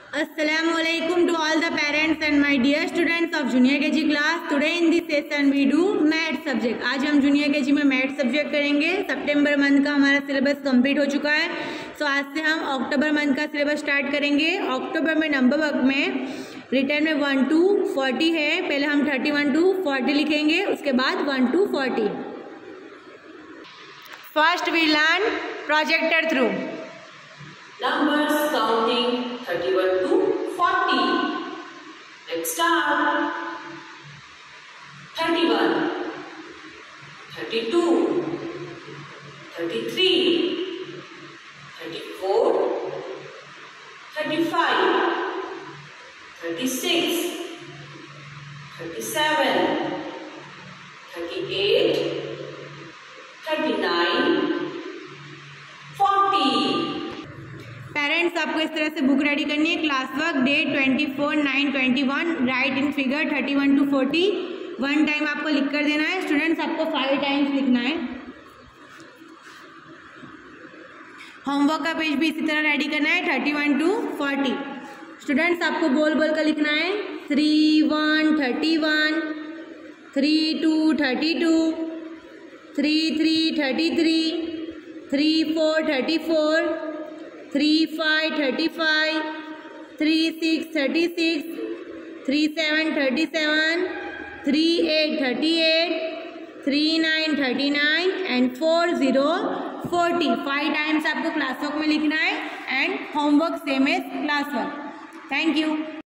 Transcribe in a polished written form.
Assalamualaikum to all the parents and my dear students of junior KG class. Today in this session we do math subject. आज हम junior KG में math subject करेंगे. सितंबर month का हमारा syllabus complete हो चुका है. सो आज से हम अक्टूबर मंथ का सिलेबस स्टार्ट करेंगे. अक्टूबर में नंबर वर्क में रिटर्न में 1 to 40 है. पहले हम 31 to 40 लिखेंगे, उसके बाद 1 to 40. First we learn projector through. Numbers counting 31 to 40. Let's start. 31, 32, 33, 34, 35, 36, 37, 38, 39, 40. Parents आपको इस तरह से बुक रेडी करनी है. Class work date 24/9/21, write in figure 31 to 40. 1 time आपको लिख कर देना है. स्टूडेंट्स आपको 5 टाइम्स लिखना है. होमवर्क का पेज भी इसी तरह रेडी करना है 31 to 40. स्टूडेंट्स आपको बोल बोल कर लिखना है. 3-1 31, 3-2 32, 3-3 33, 3-4 34, 3-5 35, 3-6 36, 3-7 37, 3-8 38, 3-9 39 एंड 4-0 40. 5 टाइम्स आपको क्लास वर्क में लिखना है and homework same as class work. Thank you.